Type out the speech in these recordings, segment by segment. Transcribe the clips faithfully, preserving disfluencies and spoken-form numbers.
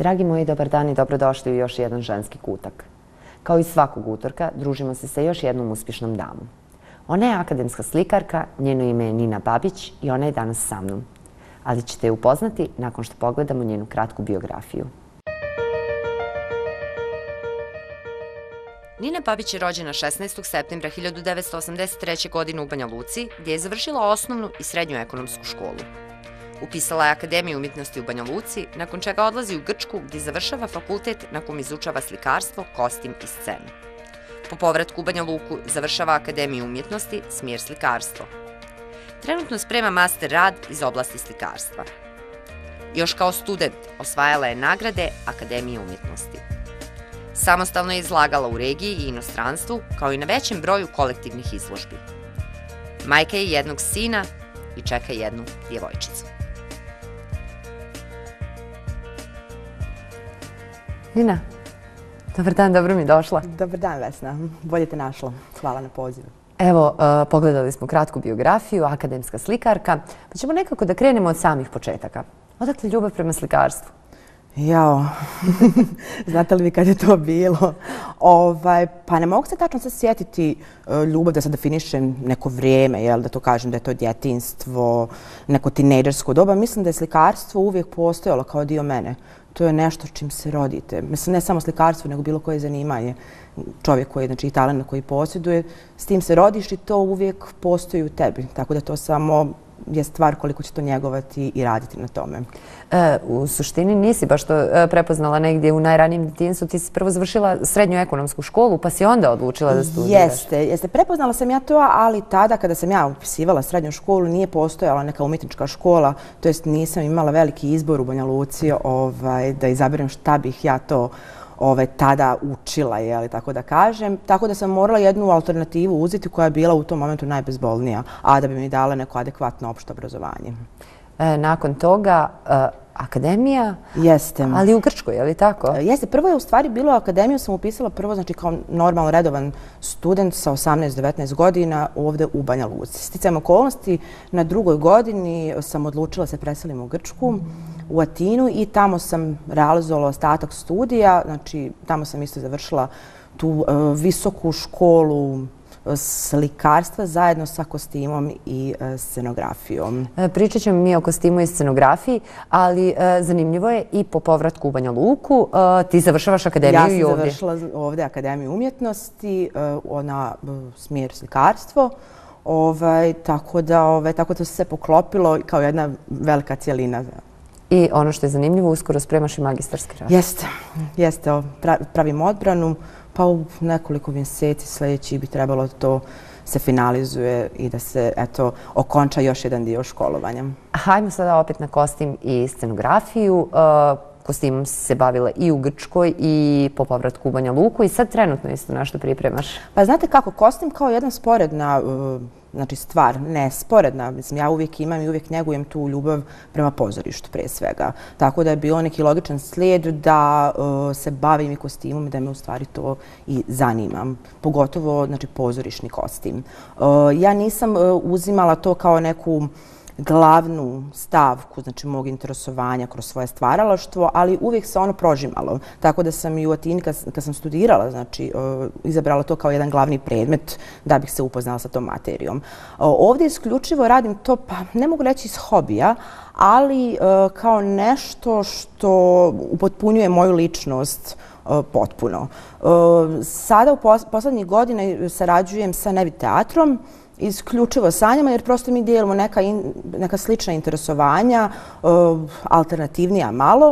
Dragi moji, dobar dan i dobrodošli u još jedan ženski kutak. Kao i svakog utorka, družimo se sa još jednom uspješnom damom. Ona je akademska slikarka, njeno ime je Nina Babić i ona je danas sa mnom. Ali ćete je upoznati nakon što pogledamo njenu kratku biografiju. Nina Babić je rođena šesnaestog septembra hiljadu devetsto osamdeset treće. godine u Banja Luci, gdje je završila osnovnu i srednju ekonomsku školu. Upisala je Akademiju umjetnosti u Banja Luci, nakon čega odlazi u Grčku gdje završava fakultet na kom izučava slikarstvo, kostim i scenu. Po povratku u Banja Luku završava Akademiju umjetnosti, smjer slikarstvo. Trenutno sprema master rad iz oblasti slikarstva. Još kao student osvajala je nagrade Akademije umjetnosti. Samostalno je izlagala u regiji i inostranstvu, kao i na većem broju kolektivnih izložbi. Majka je jednog sina i čeka jednu djevojčicu. Nina, dobar dan, dobro mi došla. Dobar dan, Vesna. Bolje te našla. Hvala na pozivu. Evo, pogledali smo kratku biografiju, akademska slikarka, pa ćemo nekako da krenemo od samih početaka. Odakle ljubav prema slikarstvu? Jao, znate li vi kad je to bilo? Ovaj, pa ne mogu se tačno se sjetiti ljubav da se definišem neko vrijeme, jel, da to kažem da je to djetinjstvo, neko tinejdžersko doba. Mislim da je slikarstvo uvijek postojalo kao dio mene. To je nešto čim se rodite. Mislim, ne samo slikarstvo, nego bilo koje zanimanje. Čovjek koji je, znači, i talent koji posjeduje, s tim se rodiš i to uvijek postoji u tebi. Tako da to samo je stvar koliko će to njegovati i raditi na tome. E, u suštini nisi baš to prepoznala negdje u najranijem djetinjstvu. Ti si prvo završila srednju ekonomsku školu, pa si onda odlučila da studiraš. Jeste, jeste. Prepoznala sam ja to, ali tada kada sam ja upisivala srednju školu nije postojala neka umjetnička škola, to jest nisam imala veliki izbor u Banja Luci ovaj, da izaberem šta bih ja to Ove, tada učila, jeli, tako da kažem. Tako da sam morala jednu alternativu uzeti koja je bila u tom momentu najbezbolnija, a da bi mi dala neko adekvatno opšte obrazovanje. E, nakon toga, e, akademija, Jeste. Ali u Grčkoj, je li tako? E, jeste. Prvo je u stvari bilo akademiju, sam upisala prvo, znači kao normalno redovan student sa osamnaest do devetnaest godina ovdje u Banja Luci. Sticajem okolnosti, na drugoj godini sam odlučila se preselim u Grčku, u Atinu i tamo sam realizovala ostatak studija, znači tamo sam isto završila tu uh, visoku školu slikarstva zajedno sa kostimom i uh, scenografijom. Pričat ćemo mi o kostimu i scenografiji, ali uh, zanimljivo je i po povratku u Banja Luku. Uh, ti završavaš akademiju i ovdje? Ja sam završila ovdje Akademiju umjetnosti, uh, na uh, smjer slikarstvo. Ovaj, tako da ovaj, tako to se sve poklopilo kao jedna velika cijelina. I ono što je zanimljivo, uskoro spremaš i magistarski rad. Jeste, jeste. Pravim odbranu, pa u nekoliko mjeseci sljedeći bi trebalo to se finalizuje i da se, eto, okonča još jedan dio školovanja. Hajmo sada opet na kostim i scenografiju. Kostimom si se bavila i u Grčkoj i po povratku u Banja Luku i sad trenutno isto nešto pripremaš. Pa znate kako, kostim kao jedna sporedna znači stvar, ne sporedna. Mislim, ja uvijek imam i uvijek njegujem tu ljubav prema pozorištu, prije svega. Tako da je bilo neki logičan slijed da uh, se bavim i kostimom i da me u stvari to i zanimam. Pogotovo, znači, pozorišni kostim. Uh, ja nisam uh, uzimala to kao neku glavnu stavku, znači, mog interesovanja kroz svoje stvaralaštvo, ali uvijek se ono prožimalo. Tako da sam i u Atini, kad, kad sam studirala, znači, uh, izabrala to kao jedan glavni predmet da bih se upoznala sa tom materijom. Uh, ovdje isključivo radim to, pa ne mogu reći iz hobija, ali uh, kao nešto što upotpunjuje moju ličnost uh, potpuno. Uh, sada u pos poslednjih godina sarađujem sa Nevi teatrom, isključivo sa njima, jer prosto mi dijelimo neka, in, neka slična interesovanja, uh, alternativnija malo.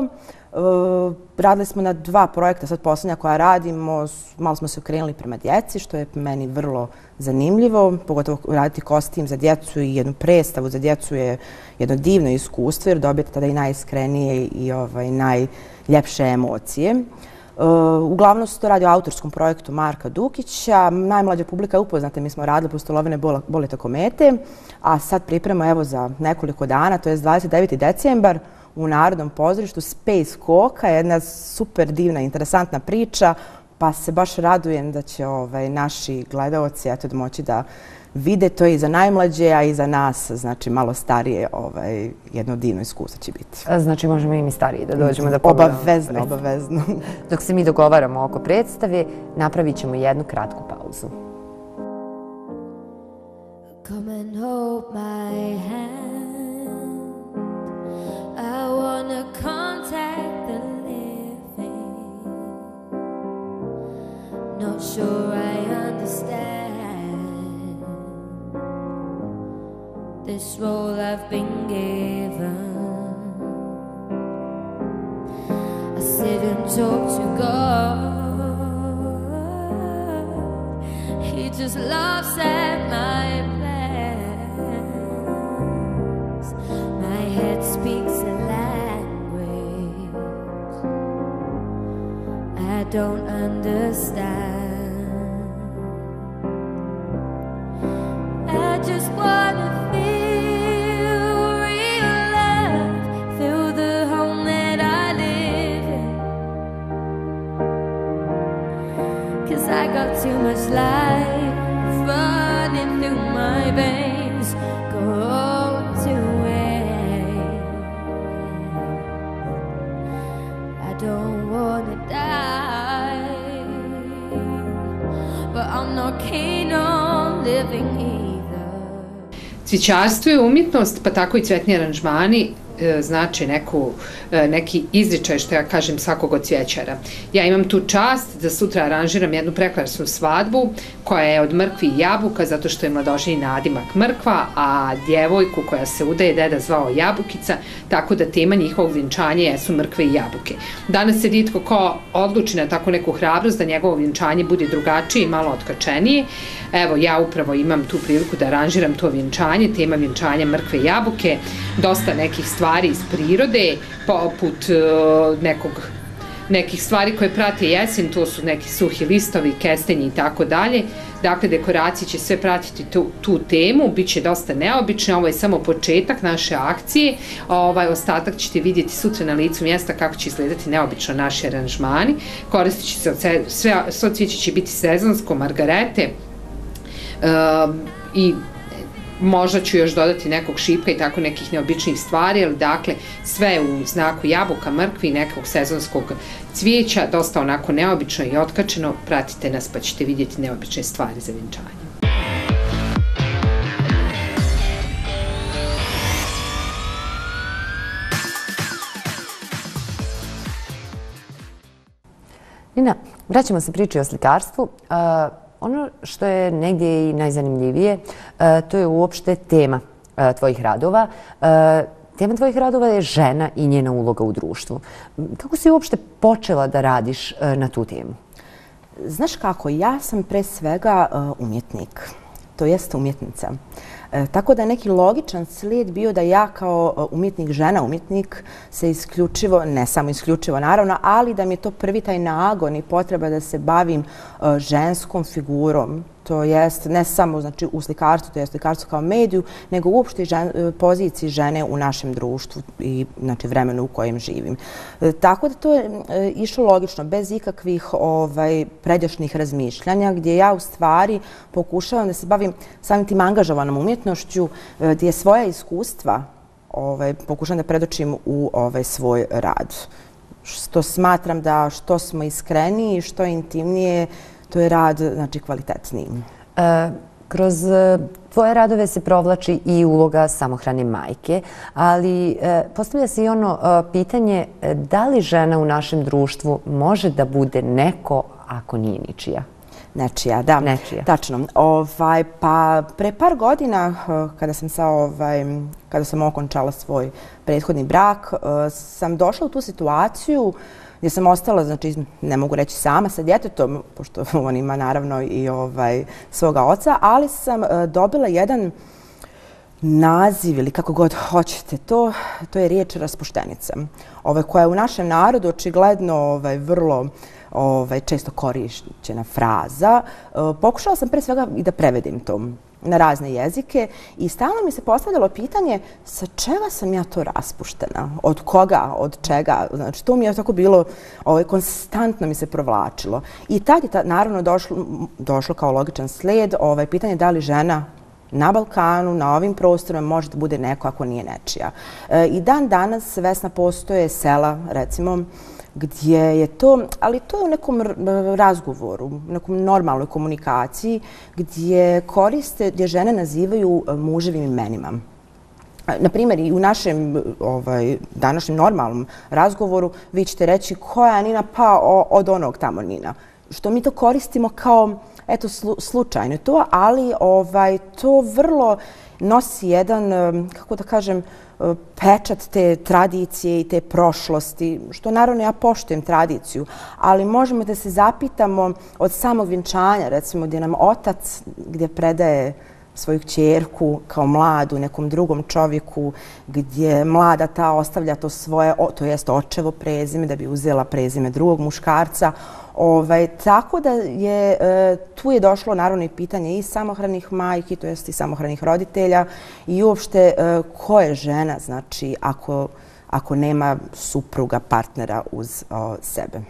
Uh, radili smo na dva projekta, sad posljednja koja radimo, malo smo se okrenuli prema djeci, što je meni vrlo zanimljivo, pogotovo raditi kostim za djecu i jednu predstavu za djecu je jedno divno iskustvo, jer dobijete tada i najiskrenije i ovaj, najljepše emocije. Uh, uglavnom se to radi o autorskom projektu Marka Dukića. Najmlađa publika je upoznata, mi smo radili Pustolovene bolete komete, a sad pripremamo evo za nekoliko dana, to je dvadeset deveti decembar, u Narodnom pozorištu Space Koka, jedna super divna, interesantna priča, pa se baš radujem da će ovaj, naši gledaoci eto, da moći da vide to i za najmlađe, a i za nas, znači malo starije, ovaj, jedno divno iskustvo će biti. Znači možemo i mi stariji da dođemo da pogledamo. Obavezno, obavezno. Dok se mi dogovaramo oko predstave, napravit ćemo jednu kratku pauzu. Come and hold my hand, I wanna contact the living, not sure I understand this role I've been given. I sit and talk to God, He just laughs at my plans. My head speaks a language I don't understand. I just wanna I got too much life running through my veins, go to waste. I don't wanna die, but I'm not keen on living either. Cvićarstvo je umjetnost, pa tako i cvetni aranžmani znači neku, neki izričaj, što ja kažem, svakog od cvjećara. Ja imam tu čast da sutra aranžiram jednu prekrasnu svadbu koja je od mrkvi i jabuka, zato što je mladoženji nadimak mrkva, a djevojku koja se udaje deda zvao Jabukica, tako da tema njihovog vjenčanja jesu mrkve i jabuke. Danas se ritko ko odluči na tako neku hrabrost da njegovo vjenčanje bude drugačije i malo otkačenije. Evo, ja upravo imam tu priliku da aranžiram to vjenčanje, tema vjenčanja mrkve i jabuke, dosta nekih stvari iz prirode, poput uh, nekog, nekih stvari koje prate jesen, to su neki suhi listovi, kestenji i tako dalje. Dakle, dekoracije će sve pratiti tu, tu temu, bit će dosta neobične, ovo je samo početak naše akcije, ovaj, ostatak ćete vidjeti sutra na licu mjesta kako će izgledati neobično naši aranžmani. Koristit će se od sve, sve, sve cvijeće će biti sezonsko, margarete uh, i možda ću još dodati nekog šipka i tako nekih neobičnih stvari, ali dakle sve u znaku jabuka, mrkvi i nekog sezonskog cvijeća, dosta onako neobično i otkačeno. Pratite nas pa ćete vidjeti neobične stvari za vjenčanje. Nina, vraćamo se priči o slikarstvu. Ono što je negdje i najzanimljivije, to je uopšte tema tvojih radova. Tema tvojih radova je žena i njena uloga u društvu. Kako si uopšte počela da radiš na tu temu? Znaš kako, ja sam pre svega umjetnik, to jest umjetnica. Tako da je neki logičan slijed bio da ja kao umjetnik, žena umjetnik, se isključivo, ne samo isključivo naravno, ali da mi je to prvi taj nagon i potreba da se bavim ženskom figurom. To jest ne samo znači, u slikarstvu, to je slikarstvo kao mediju, nego uopšte žen, poziciji žene u našem društvu i znači, vremenu u kojem živim. E, tako da to je e, išlo logično, bez ikakvih ovaj, pređašnjih razmišljanja, gdje ja u stvari pokušavam da se bavim samim tim angažovanom umjetnošću, e, gdje svoja iskustva ovaj, pokušavam da predočim u ovaj, svoj rad. Što smatram da što smo iskreniji, što intimnije, to je rad, znači, kvalitetniji. E, kroz tvoje radove se provlači i uloga samohrane majke, ali e, postavlja se i ono e, pitanje da li žena u našem društvu može da bude neko ako nije ničija? Nečija, da. Nečija. Tačno. Ovaj, pa pre par godina, kada sam, sa, ovaj, kada sam okončala svoj prethodni brak, sam došla u tu situaciju gdje sam ostala, znači ne mogu reći sama sa djetetom, pošto on ima naravno i ovaj, svoga oca, ali sam dobila jedan naziv ili kako god hoćete to, to je riječ raspuštenica, ovaj, koja je u našem narodu očigledno ovaj, vrlo ovaj, često korišćena fraza. Pokušala sam pre svega i da prevedim to. na razne jezike i stalno mi se postavljalo pitanje sa čega sam ja to raspuštena, od koga, od čega, znači to mi je tako bilo, ovaj, konstantno mi se provlačilo. I tad je ta, naravno došlo, došlo kao logičan sled ovaj, pitanje da li žena na Balkanu, na ovim prostorima može da bude neko ako nije nečija. E, I dan danas, Vesna, postoje sela, recimo, gdje je to, ali to je u nekom razgovoru, u nekom normalnoj komunikaciji, gdje koriste, gdje žene nazivaju muževim imenima. Naprimjer, i u našem ovaj, današnjem normalnom razgovoru vi ćete reći koja je Nina, pa o, od onog tamo Nina. Što mi to koristimo kao, eto, slu, slučajno to, ali ovaj, to vrlo nosi jedan, kako da kažem, pečat te tradicije i te prošlosti, što naravno ja poštujem tradiciju, ali možemo da se zapitamo od samog vjenčanja, recimo gdje nam otac, gdje predaje svoju kćerku kao mladu nekom drugom čovjeku, gdje mlada ta ostavlja to svoje, to jest očevo prezime, da bi uzela prezime drugog muškarca. Ovaj, tako da je, e, tu je došlo naravno i pitanje i samohranih majki, to jest i samohranih roditelja i uopšte e, ko je žena, znači ako, ako nema supruga, partnera uz o, sebe.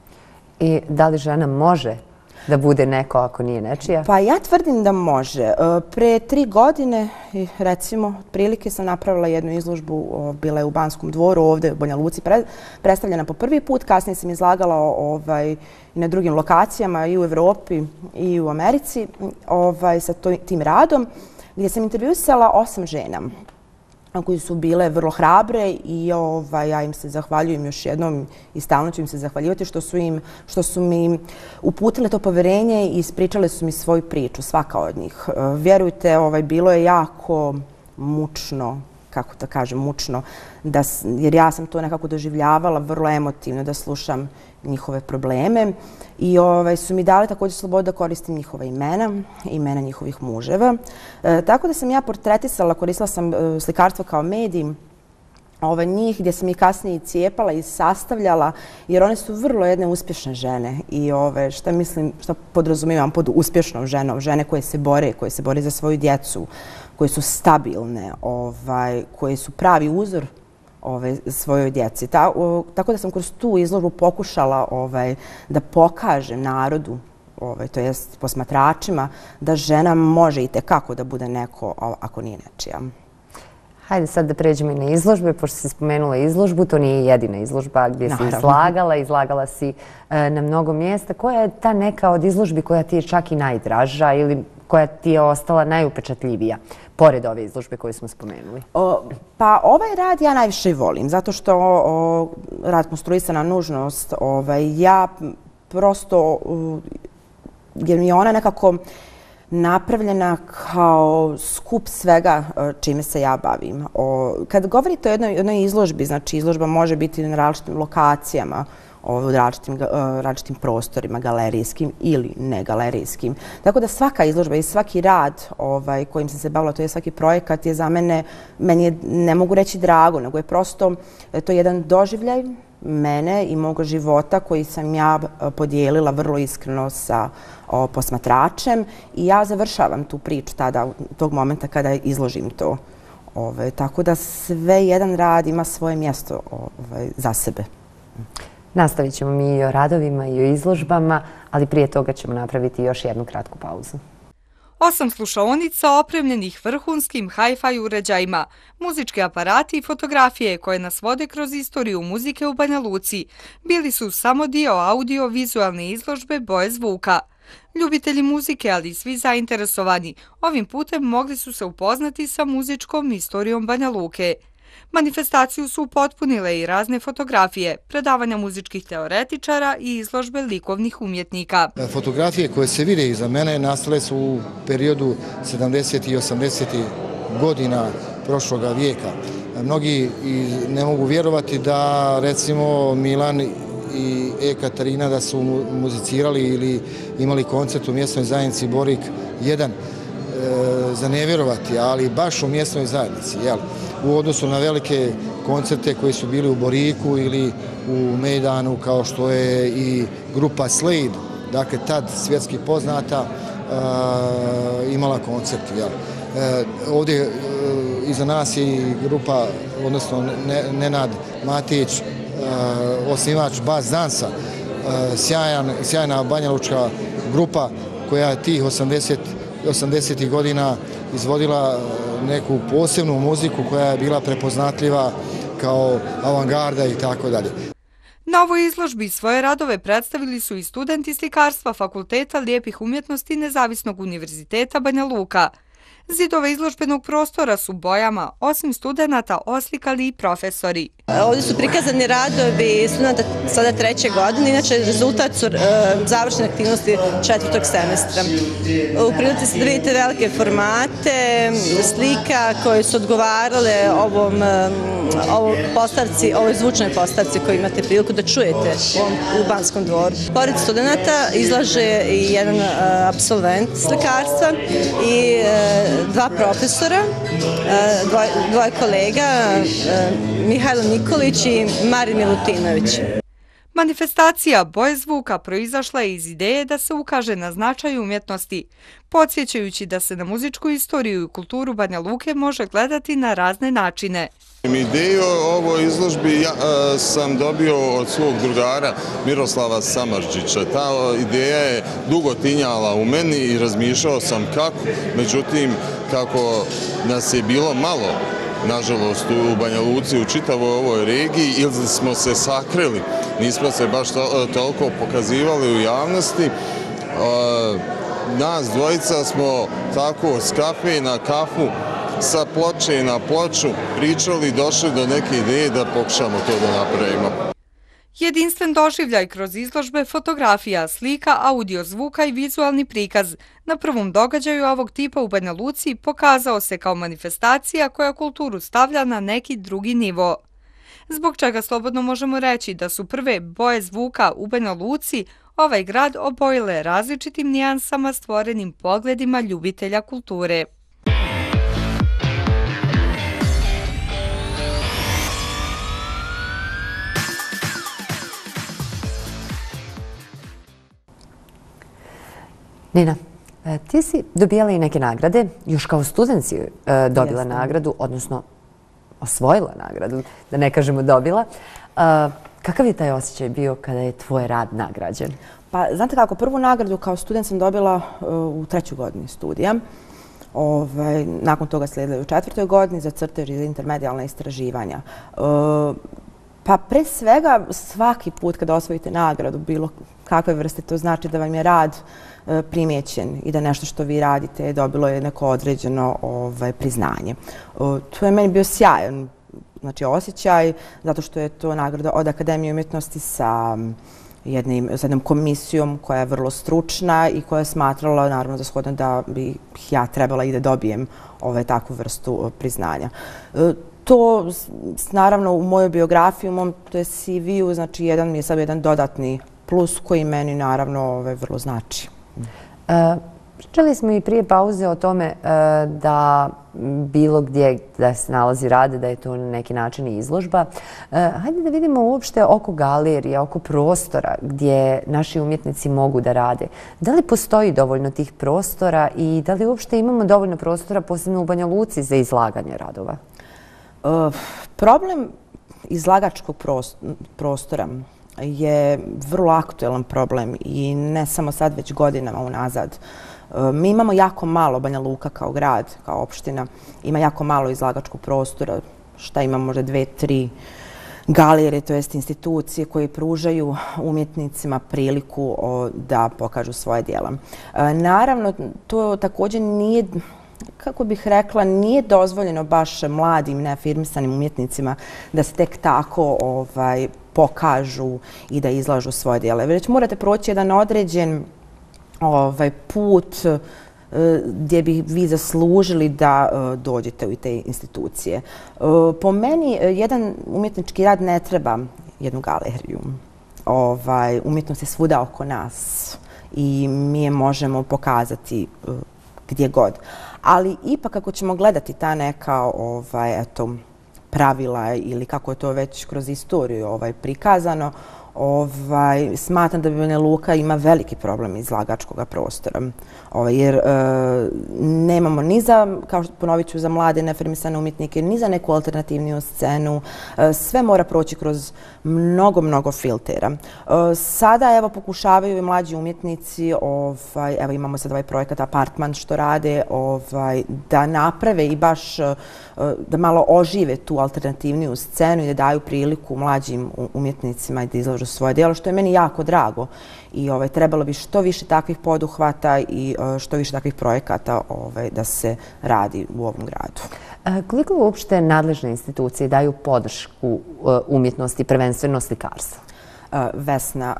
I da li žena može da bude neko ako nije nečija? Pa ja tvrdim da može. Pre tri godine, recimo, otprilike sam napravila jednu izložbu, bila je u Banskom dvoru, ovdje u Banja Luci, predstavljena po prvi put. Kasnije sam izlagala ovaj, i na drugim lokacijama, i u Evropi, i u Americi, ovaj, sa to, tim radom, gdje sam intervjuisala osam žena koji su bile vrlo hrabre i ovaj, ja im se zahvaljujem još jednom i stalno ću im se zahvaljivati što su, im, što su mi uputile to poverenje i ispričale su mi svoju priču, svaka od njih. Vjerujte, ovaj, bilo je jako mučno, kako da kažem, mučno, da, jer ja sam to nekako doživljavala vrlo emotivno, da slušam njihove probleme i ovaj, su mi dali također slobodu da koristim njihova imena, imena njihovih muževa. E, tako da sam ja portretisala, koristila sam e, slikarstvo kao medij, ovaj, njih gdje sam ih kasnije i cijepala i sastavljala, jer one su vrlo jedne uspješne žene i ove, šta mislim, šta podrazumijevam pod uspješnom ženom, žene koje se bore, koje se bore za svoju djecu, koje su stabilne, ovaj, koje su pravi uzor Ove, svojoj djeci. Ta, o, tako da sam kroz tu izložbu pokušala ovaj, da pokažem narodu, ovaj, to jest posmatračima, da žena može i tekako da bude neko ako nije nečija. Hajde sad da pređemo i na izložbe, pošto si spomenula izložbu, to nije jedina izložba gdje si izlagala, izlagala si e, na mnogo mjesta. Koja je ta neka od izložbi koja ti je čak i najdraža ili koja ti je ostala najupečatljivija, pored ove izložbe koju smo spomenuli? O, pa ovaj rad ja najviše volim, zato što o, rad konstruisana nužnost, ovaj, ja prosto, jer mi je ona nekako napravljena kao skup svega čime se ja bavim. O, kad govorite o jednoj, jednoj izložbi, znači izložba može biti na različitim lokacijama, u različitim, različitim prostorima, galerijskim ili negalerijskim. Tako da svaka izložba i svaki rad ovaj, kojim sam se bavila, to je svaki projekat, je za mene, meni je, ne mogu reći drago, nego je prosto to je jedan doživljaj mene i moga života koji sam ja podijelila vrlo iskreno sa o, posmatračem i ja završavam tu priču tada, tog momenta kada izložim to. Ove, tako da sve jedan rad ima svoje mjesto ove, za sebe. Nastavit ćemo mi i o radovima i o izložbama, ali prije toga ćemo napraviti još jednu kratku pauzu. Osam slušaonica opremljenih vrhunskim hi-fi uređajima, muzički aparati i fotografije koje nas vode kroz istoriju muzike u Banja Luci bili su samo dio audio-vizualne izložbe Boje zvuka. Ljubitelji muzike, ali i svi zainteresovani, ovim putem mogli su se upoznati sa muzičkom istorijom Banja Luke. Manifestaciju su upotpunile i razne fotografije, predavanja muzičkih teoretičara i izložbe likovnih umjetnika. Fotografije koje se vide iza mene nastale su u periodu sedamdesetih i osamdesetih godina prošloga vijeka. Mnogi ne mogu vjerovati da recimo Milan i E. Katarina da su muzicirali ili imali koncert u mjesnoj zajednici Borik jedan. E, za ne vjerovati, ali baš u mjesnoj zajednici, jel? U odnosu na velike koncerte koji su bili u Boriku ili u Mejdanu, kao što je i grupa Slade, dakle tad svjetski poznata, imala koncept. Ovdje iza nas je i grupa, odnosno Nenad Matić, osnivač Bas dansa, sjajna banjalučka grupa koja je tih osamdesetih godina izvodila neku posebnu muziku koja je bila prepoznatljiva kao avangarda i tako dalje. Na ovoj izložbi svoje radove predstavili su i studenti slikarstva Fakulteta lijepih umjetnosti Nezavisnog univerziteta Banja Luka. Zidove izložbenog prostora su bojama, osim studenata, oslikali i profesori. Ovdje su prikazani radovi studenta sada treće godine, inače rezultat su završene aktivnosti četvrtog semestra. U prilici se da vidite velike formate, slika koje su odgovarale ovom postavci, ovoj zvučnoj postavci koju imate priliku da čujete u Banskom dvoru. Pored studenta izlaže i jedan apsolvent slikarstva i dva profesora, dvoje kolega, Mihajlo Nikolić i Marin Milutinović. Manifestacija Boje zvuka proizašla je iz ideje da se ukaže na značaj umjetnosti, podsjećajući da se na muzičku istoriju i kulturu Banja Luke može gledati na razne načine. Ideju o ovoj izložbi sam dobio od svog drugara Miroslava Samardžića. Ta ideja je dugo tinjala u meni i razmišljao sam kako, međutim kako nas je bilo malo, nažalost, u Banja Luci, u čitavoj ovoj regiji, ili smo se sakrili, nismo se baš toliko pokazivali u javnosti. Nas dvojica smo tako s kafe na kafu, sa ploče na ploču pričali i došli do neke ideje da pokušamo to da napravimo. Jedinstven doživljaj kroz izložbe fotografija, slika, audio, zvuka i vizualni prikaz na prvom događaju ovog tipa u Banja Luci pokazao se kao manifestacija koja kulturu stavlja na neki drugi nivo. Zbog čega slobodno možemo reći da su prve boje zvuka u Banja Luci ovaj grad obojile različitim nijansama stvorenim pogledima ljubitelja kulture. Nina, ti si dobijala i neke nagrade, još kao student si dobila nagradu, odnosno osvojila nagradu, da ne kažemo dobila. Kakav je taj osjećaj bio kada je tvoj rad nagrađen? Pa, znate kako, prvu nagradu kao student sam dobila u trećoj godini studija. Nakon toga slijedila u četvrtoj godini za crtež i intermedijalna istraživanja. Pa pre svega svaki put kada osvojite nagradu bilo kakve vrste, to znači da vam je rad primjećen i da nešto što vi radite dobilo je neko određeno priznanje. To je meni bio sjajan osjećaj zato što je to nagrada od Akademije umjetnosti sa jednom komisijom koja je vrlo stručna i koja je smatrala naravno za shodno da bi ja trebala i da dobijem takvu vrstu priznanja. To, naravno, u mojoj biografiji, u mom C V-u, znači, jedan mi je sad jedan dodatni plus koji meni, naravno, vrlo znači. Pričali smo i prije pauze o tome da bilo gdje da se nalazi rade, da je to na neki način i izložba. Hajde da vidimo uopšte oko galerije, oko prostora gdje naši umjetnici mogu da rade. Da li postoji dovoljno tih prostora i da li uopšte imamo dovoljno prostora, posebno u Banja Luci, za izlaganje radova? Problem izlagačkog prostora je vrlo aktuelan problem i ne samo sad, već godinama unazad. Mi imamo jako malo, Banja Luka kao grad, kao opština, ima jako malo izlagačkog prostora. Šta ima, možda dve, tri galerije, to jest institucije koje pružaju umjetnicima priliku da pokažu svoje djela. Naravno, to također nije, kako bih rekla, nije dozvoljeno baš mladim, neafirmisanim umjetnicima da se tek tako pokažu i da izlažu svoje djela. Već morate proći jedan određen put gdje bi vi zaslužili da dođete u te institucije. Po meni, jedan umjetnički rad ne treba jednu galeriju. Umjetnost je svuda oko nas i mi je možemo pokazati gdje god. Ali ipak ako ćemo gledati ta neka pravila ili kako je to već kroz istoriju prikazano, Ovaj, smatram da Banja Luka ima veliki problem izlagačkog prostora, ovaj, jer e, nemamo ni za, kao što ponovit ću, za mlade neafirmisane umjetnike, ni za neku alternativniju scenu. E, sve mora proći kroz mnogo, mnogo filtera. E, sada, evo, pokušavaju i mlađi umjetnici, ovaj, evo, imamo sad ovaj projekat Apartman što rade, ovaj, da naprave i baš e, da malo ožive tu alternativniju scenu i da daju priliku mlađim umjetnicima i da izlažu svoje djelo, što je meni jako drago. I ovaj, trebalo bi što više takvih poduhvata i što više takvih projekata ovaj, da se radi u ovom gradu. E, koliko uopšte nadležne institucije daju podršku umjetnosti, prvenstveno slikarstva? Vesna,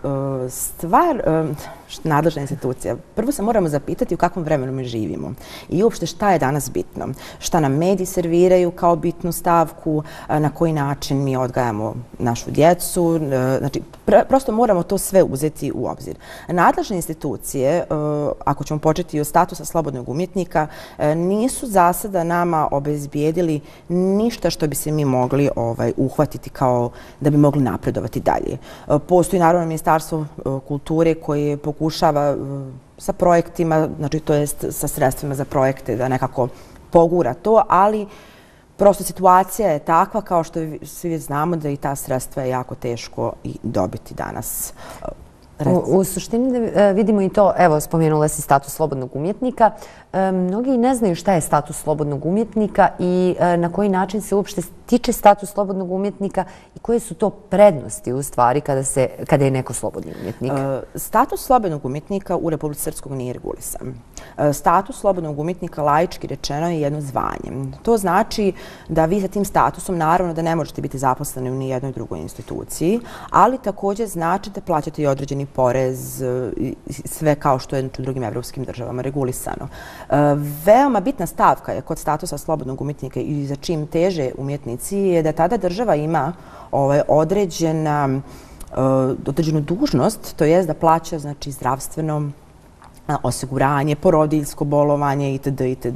stvar nadležna institucija. Prvo se moramo zapitati u kakvom vremenu mi živimo i uopšte šta je danas bitno. Šta nam mediji serviraju kao bitnu stavku, na koji način mi odgajamo našu djecu. Znači, prosto moramo to sve uzeti u obzir. Nadležne institucije, ako ćemo početi od statusa slobodnog umjetnika, nisu za sada nama obezbijedili ništa što bi se mi mogli ovaj, uhvatiti kao da bi mogli napredovati dalje. Postoji naravno Ministarstvo kulture koje pokušava sa projektima, znači to jest sa sredstvima za projekte da nekako pogura to, ali prosto situacija je takva kao što svi znamo da i ta sredstva je jako teško i dobiti danas. U, u suštini da vidimo i to, evo, spomenula si status slobodnog umjetnika. E, mnogi ne znaju šta je status slobodnog umjetnika i e, na koji način se uopšte stiče status slobodnog umjetnika i koje su to prednosti u stvari kada, se, kada je neko slobodni umjetnik. E, status slobodnog umjetnika u Republici Srpskoj nije regulisan. E, status slobodnog umjetnika laički rečeno je jedno zvanje. To znači da vi sa tim statusom naravno da ne možete biti zaposleni u nijednoj drugoj instituciji, ali također znači da plaćate i određeni porez i sve kao što je u drugim evropskim državama regulisano. E, veoma bitna stavka je kod statusa slobodnog umjetnika i za čim teže umjetnici je da tada država ima ovaj, određena, uh, određenu dužnost, to jest da plaća znači, zdravstveno osiguranje, porodiljsko bolovanje itd. itd.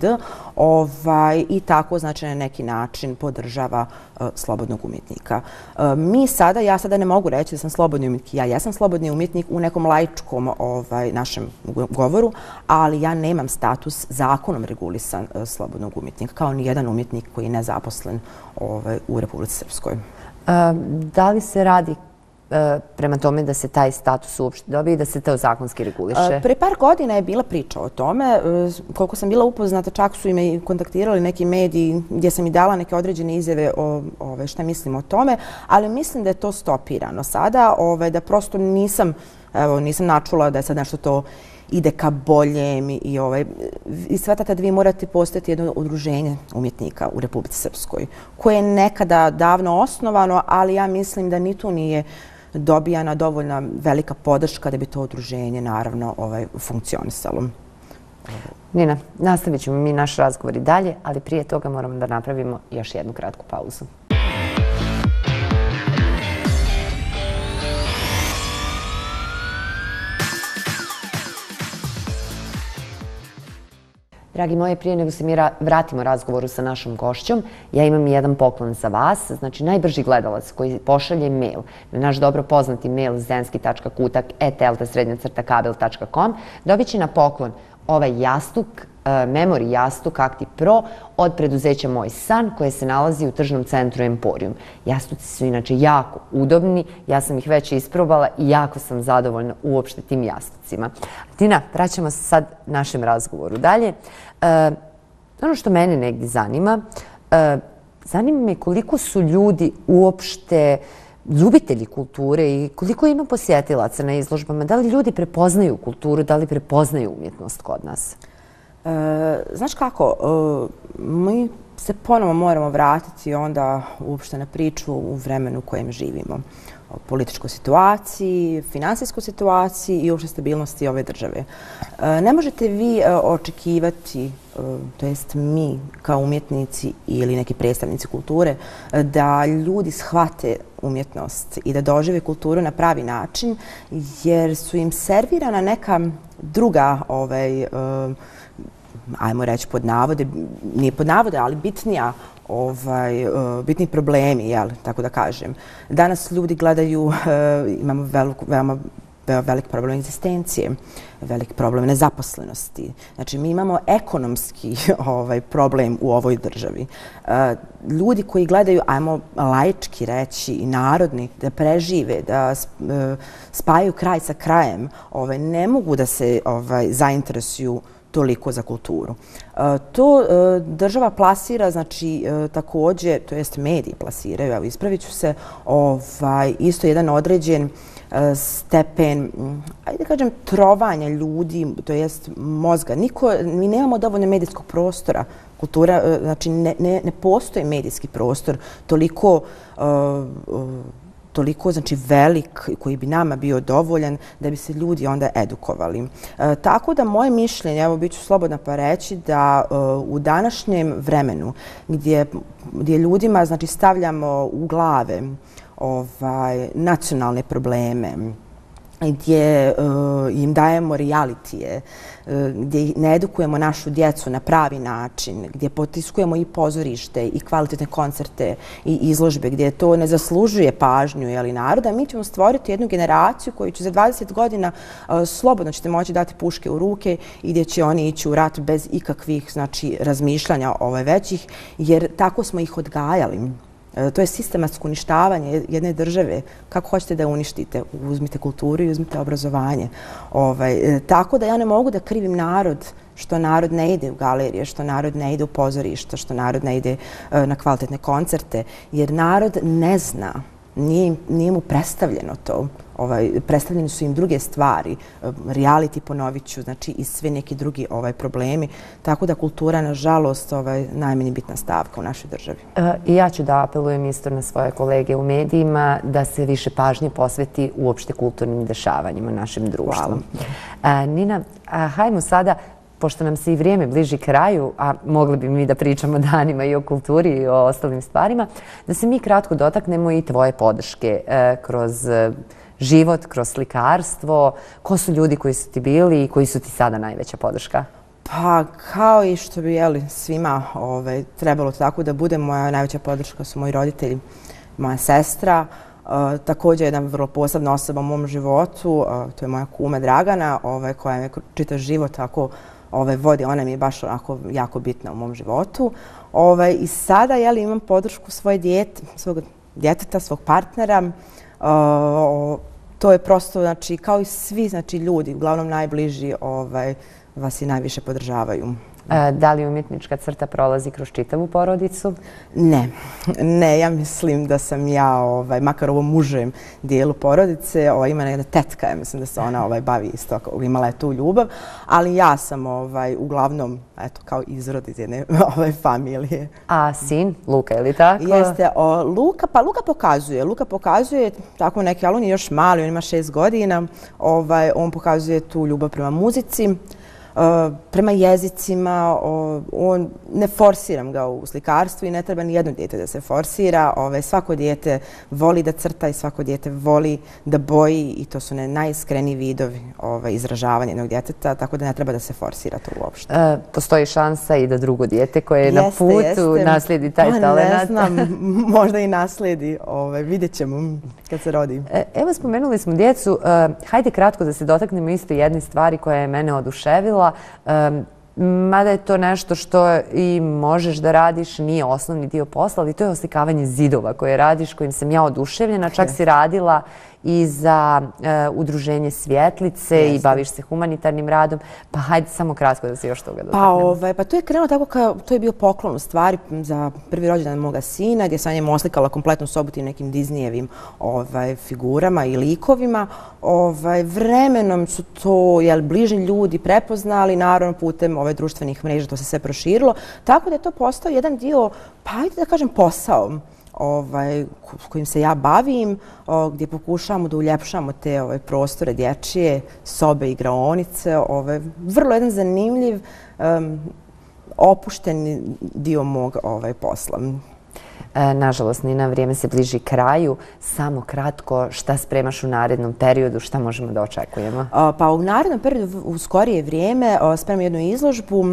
Ovaj, i tako znači na neki način podržava uh, slobodnog umjetnika. Uh, mi sada, ja sada ne mogu reći da sam slobodni umjetnik, ja jesam slobodni umjetnik u nekom laičkom ovaj, našem govoru, ali ja nemam status zakonom regulisan uh, slobodnog umjetnika, kao ni jedan umjetnik koji je nezaposlen ovaj, u Republici Srpskoj. Uh, da li se radi prema tome da se taj status uopšte dobije i da se to zakonski reguliše? Pre par godina je bila priča o tome. Koliko sam bila upoznata, čak su i me kontaktirali neki mediji gdje sam i dala neke određene izjave o ove, šta mislim o tome, ali mislim da je to stopirano sada, ove, da prosto nisam, evo, nisam načula da je sad nešto to ide ka boljem i, ovaj, i sve tad vi morate postati jedno udruženje umjetnika u Republici Srpskoj, koje je nekada davno osnovano, ali ja mislim da ni tu nije dobijana dovoljna velika podrška da bi to udruženje naravno ovaj, funkcionisalo. Nina, nastavit ćemo mi naš razgovor i dalje, ali prije toga moramo da napravimo još jednu kratku pauzu. Dragi moji, prije nego se mi vratimo razgovoru sa našom gošćom, ja imam jedan poklon za vas. Znači, najbrži gledalac koji pošalje mail na naš dobro poznati mail zenski tačka kutak et elta srednja crta kabel tačka com dobit će na poklon ovaj jastuk, Memory jastuk Acti Pro od preduzeća Moj san, koje se nalazi u tržnom centru Emporium. Jastuci su inače jako udobni, ja sam ih već isprobala i jako sam zadovoljna uopšte tim jastucima. Tina, vraćamo se sad našem razgovoru dalje. E, ono što mene negdje zanima, e, zanima me koliko su ljudi uopšte ljubitelji kulture i koliko ima posjetilaca na izložbama. Da li ljudi prepoznaju kulturu, da li prepoznaju umjetnost kod nas? E, znaš kako, e, mi se ponovo moramo vratiti onda uopšte na priču u vremenu u kojem živimo. O političkoj situaciji, finansijskoj situaciji i uopšte stabilnosti ove države. E, ne možete vi e, očekivati, e, to jest mi kao umjetnici ili neki predstavnici kulture, e, da ljudi shvate umjetnost i da dožive kulturu na pravi način, jer su im servirana neka druga ovaj, e, ajmo reći pod navode, nije pod navode, ali bitnija ovaj, bitni problemi, jel, tako da kažem. Danas ljudi gledaju, imamo veliku, veoma velik problem egzistencije, velik problem nezaposlenosti. Znači, mi imamo ekonomski ovaj, problem u ovoj državi. E, ljudi koji gledaju, ajmo laički reći, i narodni, da prežive, da e, spajaju kraj sa krajem, ovaj, ne mogu da se ovaj, zainteresuju toliko za kulturu. E, to e, država plasira, znači, e, takođe, to jest mediji plasiraju, evo, ispravit ću se, ovaj, isto jedan određen stepen, ajde da kažem, trovanja ljudi, to jest mozga. Niko, mi nemamo dovoljno medijskog prostora. Kultura, znači, ne, ne, ne postoji medijski prostor toliko, uh, uh, toliko, znači, velik, koji bi nama bio dovoljan da bi se ljudi onda edukovali. Uh, tako da moje mišljenje, evo, bit ću slobodna pa reći da uh, u današnjem vremenu gdje, gdje ljudima, znači, stavljamo u glave ovaj, nacionalne probleme, gdje uh, im dajemo realitije, uh, gdje ne edukujemo našu djecu na pravi način, gdje potiskujemo i pozorište, i kvalitetne koncerte, i izložbe, gdje to ne zaslužuje pažnju jeli, naroda, mi ćemo stvoriti jednu generaciju koju će za dvadeset godina uh, slobodno ćete moći dati puške u ruke i gdje će oni ići u rat bez ikakvih, znači, razmišljanja ovaj, većih, jer tako smo ih odgajali. To je sistematsko uništavanje jedne države. Kako hoćete da je uništite? Uzmite kulturu i uzmite obrazovanje. Ovaj, tako da ja ne mogu da krivim narod što narod ne ide u galerije, što narod ne ide u pozorišta, što narod ne ide na kvalitetne koncerte, jer narod ne zna, nije, nije mu predstavljeno to. Ovaj, predstavljene su im druge stvari, reality, ponovit ću, znači i sve neki drugi ovaj, problemi. Tako da kultura, nažalost, ovaj, najmanje bitna stavka u našoj državi. I ja ću da apelujem isto na svoje kolege u medijima da se više pažnje posveti uopšte kulturnim dešavanjima našem društvu. Hvala. Nina, hajmo sada, pošto nam se i vrijeme bliži kraju, a mogli bi mi da pričamo danima i o kulturi i o ostalim stvarima, da se mi kratko dotaknemo i tvoje podrške kroz život, kroz slikarstvo. Ko su ljudi koji su ti bili i koji su ti sada najveća podrška? Pa kao i što bi jeli, svima ovaj, trebalo tako da bude, moja najveća podrška su moji roditelji, moja sestra, uh, također jedna vrlo posebna osoba u mom životu, uh, to je moja kuma Dragana, ovaj, koja me čitav život tako ovaj, vodi, ona mi je baš onako jako bitna u mom životu. Ovaj, I sada jeli, imam podršku svoje djete, svog djeteta, svog partnera. Uh, to je prosto, znači, kao i svi, znači, ljudi, uglavnom najbliži, ovaj, vas i najviše podržavaju. E, da li umjetnička crta prolazi kroz čitavu porodicu? Ne, ne, ja mislim da sam ja, ovaj, makar u ovom mužem dijelu porodice, ovaj, ima jedna tetka, ja mislim da se ona ovaj, bavi isto, imala je tu ljubav, ali ja sam ovaj, uglavnom, eto, kao izrod iz jedne ovaj, familije. A sin, Luka, je li tako? Jeste, o, Luka, pa Luka pokazuje, Luka pokazuje, tako neki, ali on je još mali, on ima šest godina, ovaj, on pokazuje tu ljubav prema muzici, prema jezicima, on, ne forsiram ga u slikarstvu i ne treba ni jedno dijete da se forsira. Ove, svako dijete voli da crta i svako dijete voli da boji i to su ne najiskreniji vidovi ove, izražavanja jednog djeteta, tako da ne treba da se forsira to uopšte. E, postoji šansa i da drugo dijete koje je jeste, na putu jeste. naslijedi taj pa, talenat? Ne znam, možda i naslijedi. Ove, vidjet ćemo kad se rodi. E, evo, spomenuli smo djecu. E, hajde kratko da se dotaknemo isto jedne stvari koja je mene oduševila. Um, mada je to nešto što i možeš da radiš, nije osnovni dio posla, ali to je oslikavanje zidova koje radiš, kojim sam ja oduševljena. Čak si radila i za uh, udruženje Svjetlice Jeste. i baviš se humanitarnim radom. Pa hajde samo kratko da se još toga dotaknemo. Pa, ovaj, pa to je krenuo tako kao, to je bio poklon u stvari za prvi rođendan moga sina, gdje sam njemu oslikala kompletnu sobu tim nekim Disneyevim ovaj, figurama i likovima. Ovaj, vremenom su to jel, bliži ljudi prepoznali, naravno putem ove društvenih mreža to se sve proširilo. Tako da je to postao jedan dio, pa hajde da kažem, posao. Ovaj, kojim se ja bavim, o, gdje pokušavamo da uljepšamo te ovaj, prostore dječje, sobe, igraonice. Ovaj, vrlo jedan zanimljiv, um, opušteni dio mog ovaj, posla. E, nažalost, Nina, vrijeme se bliži kraju. Samo kratko, šta spremaš u narednom periodu, šta možemo da očekujemo? A, pa u narednom periodu, u skorije vrijeme, spremam jednu izložbu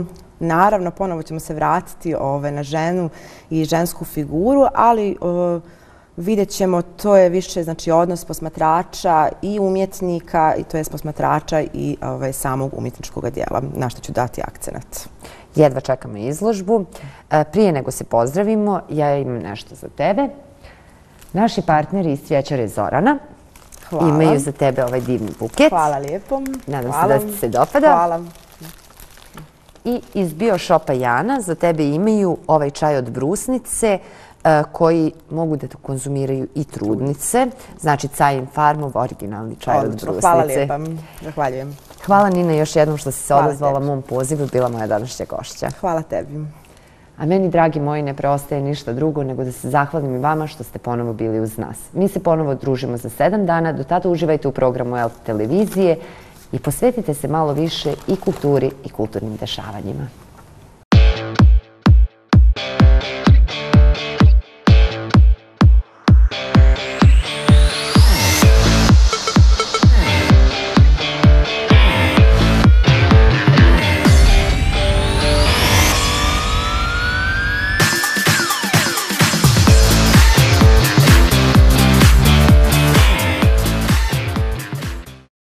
Naravno, ponovo ćemo se vratiti na ženu i žensku figuru, ali vidjet ćemo, to je više znači, odnos posmatrača i umjetnika, i to je posmatrača i samog umjetničkog dijela, na što ću dati akcenat. Jedva čekamo izložbu. Prije nego se pozdravimo, ja imam nešto za tebe. Naši partneri iz Cvjećare Zorana imaju za tebe ovaj divni buket. Hvala lijepo. Nadam se da ti se dopada. Hvala. I iz Bioshopa Jana za tebe imaju ovaj čaj od brusnice koji mogu da konzumiraju i trudnice. Znači Cajin Farmov, originalni čaj od brusnice. Hvala lijepa. Zahvaljujem. Hvala Nina još jednom što si se odazvala mom pozivu i bila moja današnja gošća. Hvala tebi. A meni, dragi moji, ne preostaje ništa drugo nego da se zahvalim i vama što ste ponovo bili uz nas. Mi se ponovo družimo za sedam dana, do tada uživajte u programu L T televizije i posvetite se malo više i kulturi i kulturnim dešavanjima.